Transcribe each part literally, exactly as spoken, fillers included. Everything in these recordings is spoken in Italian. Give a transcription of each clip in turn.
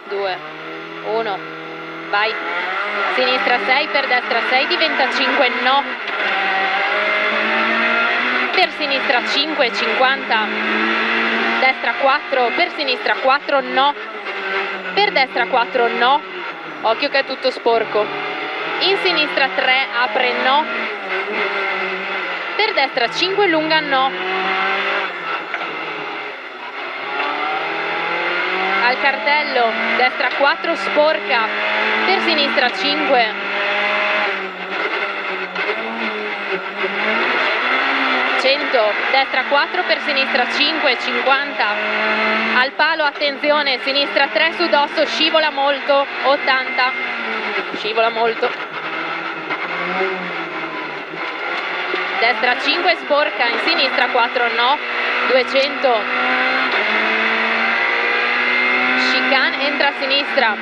due, uno, vai. Sinistra sei, per destra sei, diventa cinque, no. Per sinistra cinque, cinquanta. Destra quattro, per sinistra quattro, no. Per destra quattro, no. Occhio che è tutto sporco. In sinistra tre, apre, no. Per destra cinque, lunga, no. Al cartello, destra quattro, sporca. Per sinistra cinque. cento, destra quattro, per sinistra cinque, cinquanta. Al palo, attenzione, sinistra tre su dosso, scivola molto, ottanta. Scivola molto. Destra cinque, sporca, in sinistra quattro, no. duecento. Chicane, entra a sinistra.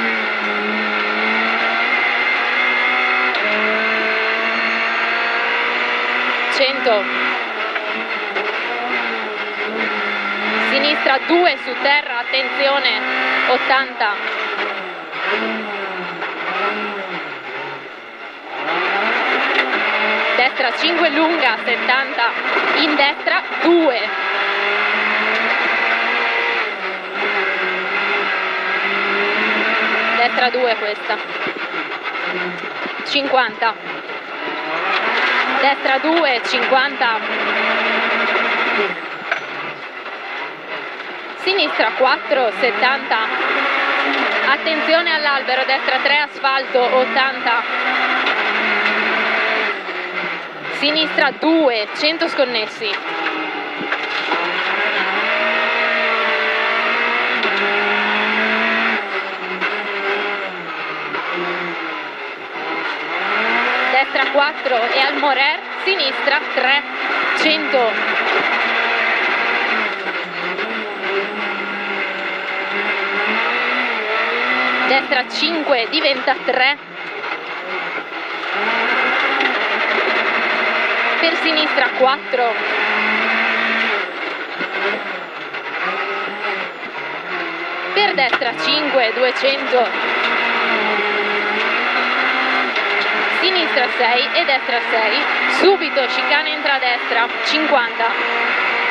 cento. Sinistra due su terra, attenzione, ottanta. Destra cinque, lunga, settanta. In destra due. Destra due questa. cinquanta. Destra due, cinquanta. Sinistra quattro, settanta. Attenzione all'albero, destra tre, asfalto, ottanta. Sinistra due, cento sconnessi. Destra quattro e al Morer, sinistra tre, cento. Destra cinque, diventa tre. Per sinistra quattro. Per destra cinque, duecento. Sinistra sei e destra sei. Subito chicane, entra a destra, cinquanta.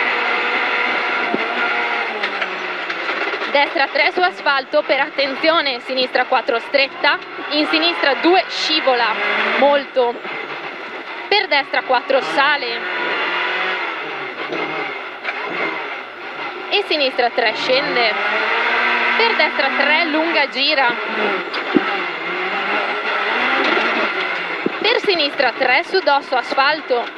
Destra tre su asfalto, per attenzione, sinistra quattro, stretta. In sinistra due, scivola molto. Per destra quattro, sale. E sinistra tre, scende. Per destra tre, lunga, gira. Per sinistra tre, su dosso, asfalto.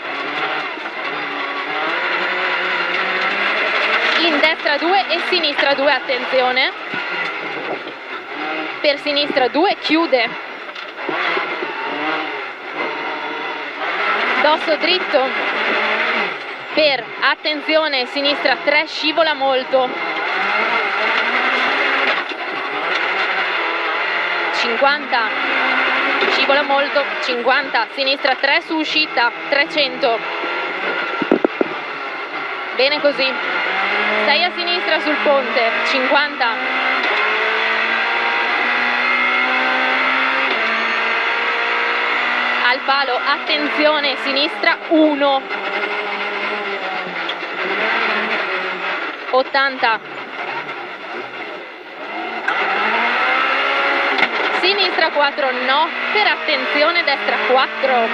In destra due e sinistra due, attenzione. Per sinistra due, chiude. Dosso dritto. Per, attenzione, sinistra tre, scivola molto. cinquanta. Scivola molto, cinquanta. Sinistra tre su uscita, trecento. Bene così. Stai a sinistra sul ponte, cinquanta. Al palo, attenzione, sinistra uno. ottanta. Sinistra quattro, no. Per attenzione, destra quattro.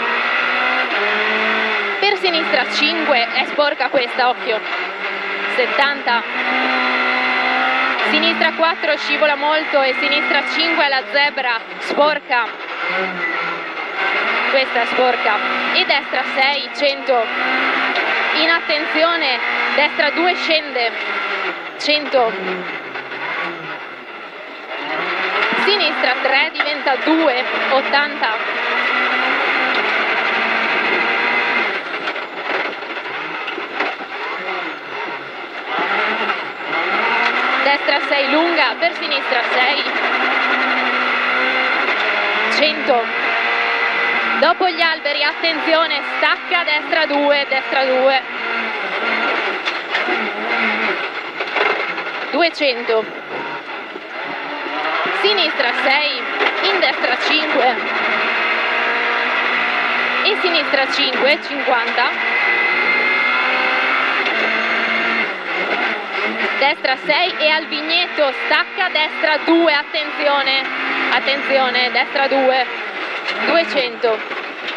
Per sinistra cinque, è sporca questa, occhio. settanta. Sinistra quattro, scivola molto e sinistra cinque alla zebra, sporca. Questa è sporca. E destra sei, cento. In attenzione, destra due, scende, cento. Sinistra tre, diventa due, ottanta. Destra sei, lunga, per sinistra sei, cento. Dopo gli alberi, attenzione, stacca, destra due, destra due, duecento. sinistra sei, in destra cinque e sinistra cinque, cinquanta, destra sei e al vignetto stacca, destra due, attenzione, attenzione, destra due, duecento.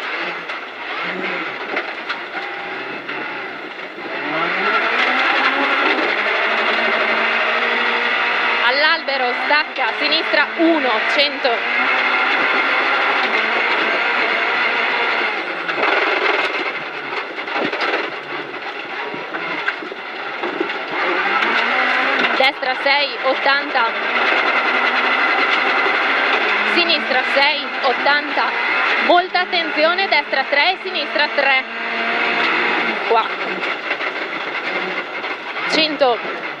All'albero stacca, sinistra uno, cento. Destra sei, ottanta. Sinistra sei, ottanta. Molta attenzione, destra tre, sinistra tre. Qua. cento.